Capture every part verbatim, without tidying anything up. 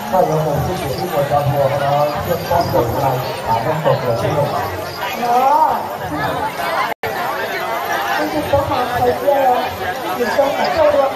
ถ้า有冇之前呢個任何嘅一方面係打得到嘅呢個？ 有，就是多好可见了，女生很瘦的。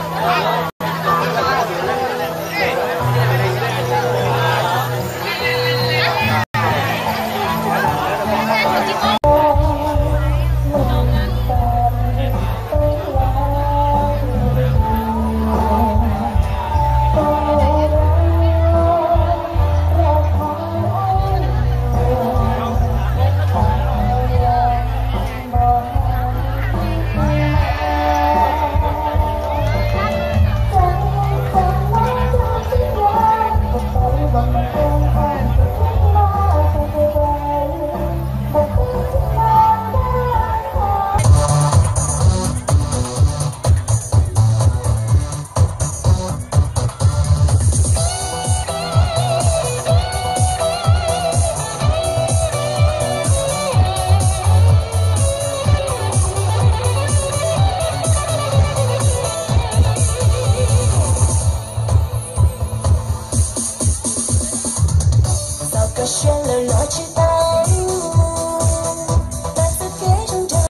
选了落去道路，白色贴上这。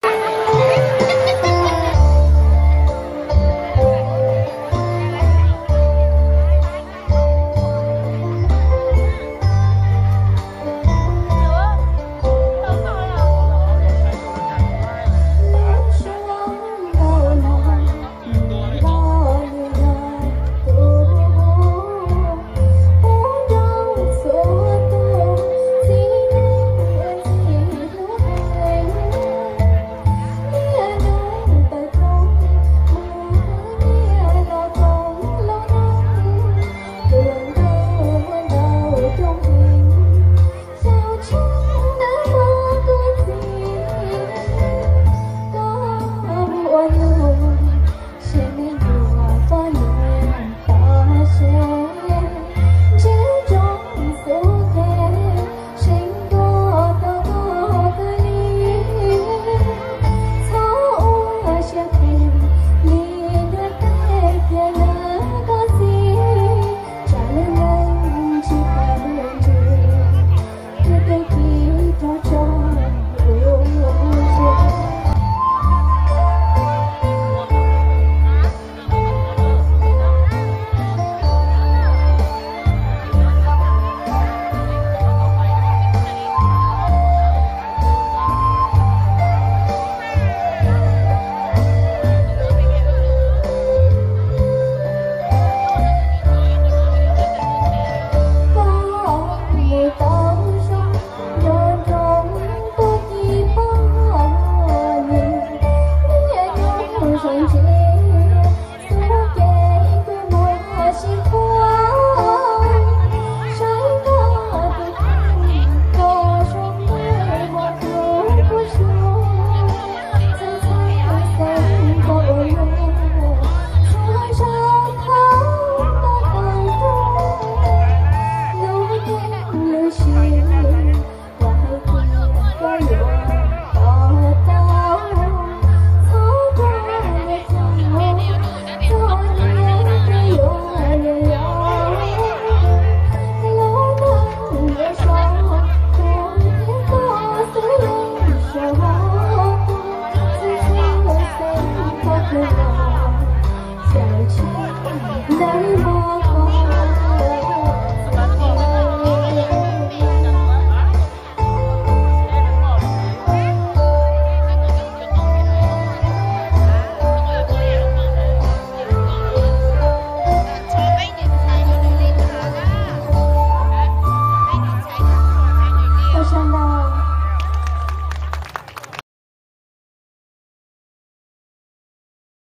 小青来。